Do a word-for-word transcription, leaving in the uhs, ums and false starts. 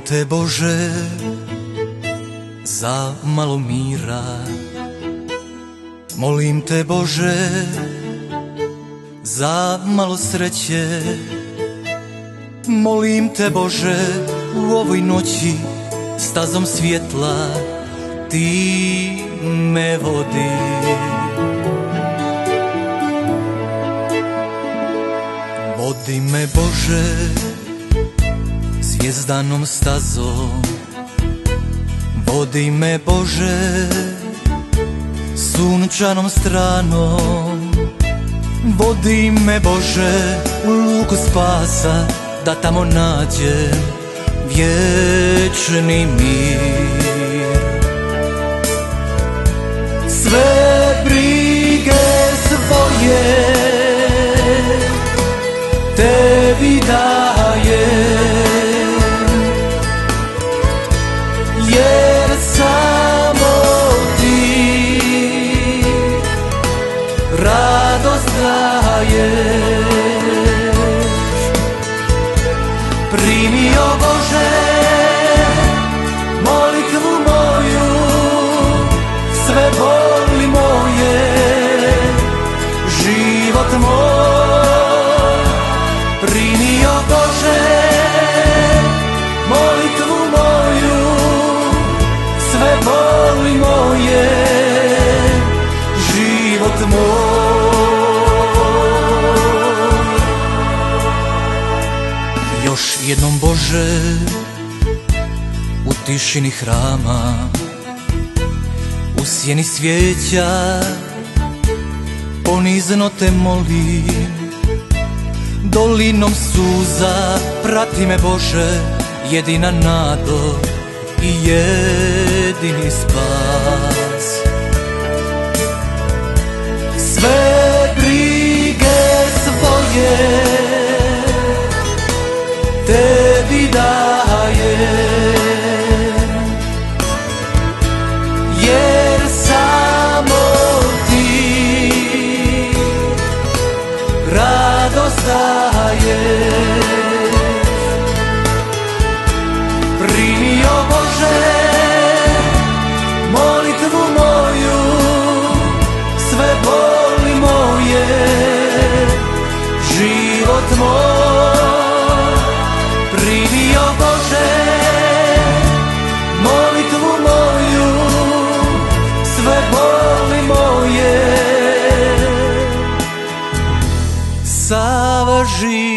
te Bože za malo mira, molim te Bože za malo sreće, molim te Bože u ovoj noći stazom svjetla ti me vodi. Vodi me Bože zvjezdanom stazom, vodi me Bože sunčanom stranom, vodi me Bože u luku spasa, da tamo nađem vječni mir. Sve brige svoje tebi dajem, jer samo ti radost daješ. Primi, o Bože, molitvu moju, sve boli moje, život moj. Primi, o Bože, molitvu moju, sve boli moje, život moj. Još jednom Bože u tišini hrama, u sjeni svijeća ponizno te molim, dolinom suza prati me Bože, jedina nado i jedini spas. Sve brige svoje tebi dajem, jer samo ti radost daješ. Primi, o Bože, molitvu moju, sve boli moje, život moj. Primi, o Bože, molitvu moju, sve boli moje, sav život.